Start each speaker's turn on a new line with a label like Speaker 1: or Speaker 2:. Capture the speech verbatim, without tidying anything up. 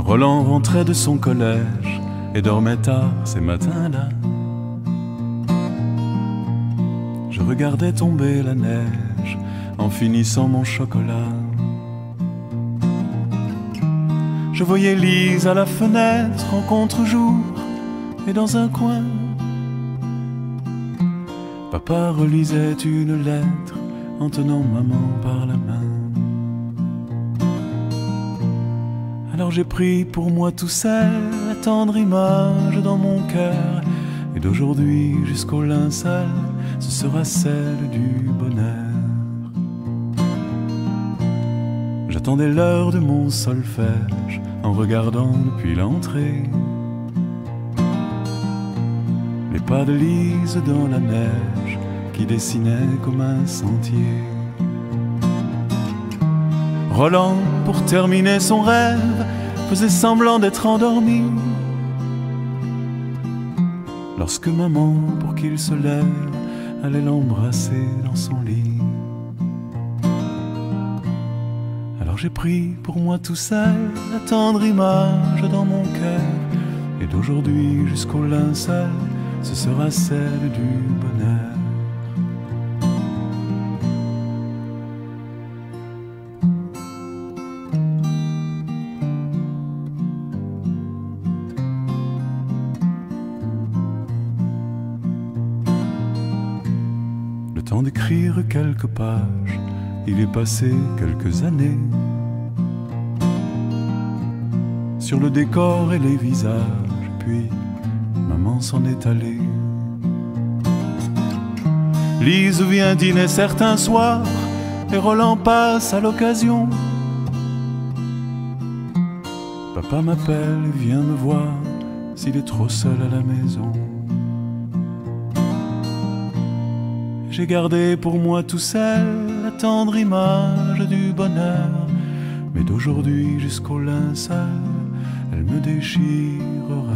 Speaker 1: Roland rentrait de son collège et dormait tard ces matins-là. Je regardais tomber la neige en finissant mon chocolat. Je voyais Lise à la fenêtre en contre-jour et dans un coin, papa relisait une lettre en tenant maman par la main. Alors j'ai pris pour moi tout seul la tendre image dans mon cœur, et d'aujourd'hui jusqu'au linceul, ce sera celle du bonheur. J'attendais l'heure de mon solfège en regardant depuis l'entrée les pas de Lise dans la neige qui dessinait comme un sentier. Roland, pour terminer son rêve, faisait semblant d'être endormi, lorsque maman, pour qu'il se lève, allait l'embrasser dans son lit. Alors j'ai pris pour moi tout seul la tendre image dans mon cœur, et d'aujourd'hui jusqu'au linceul, ce sera celle du bonheur. Le temps d'écrire quelques pages, il est passé quelques années. Sur le décor et les visages, puis maman s'en est allée. Lise vient dîner certains soirs et Roland passe à l'occasion. Papa m'appelle et vient me voir s'il est trop seul à la maison. J'ai gardé pour moi tout seul la tendre image du bonheur, mais d'aujourd'hui jusqu'au linceul, elle me déchirera.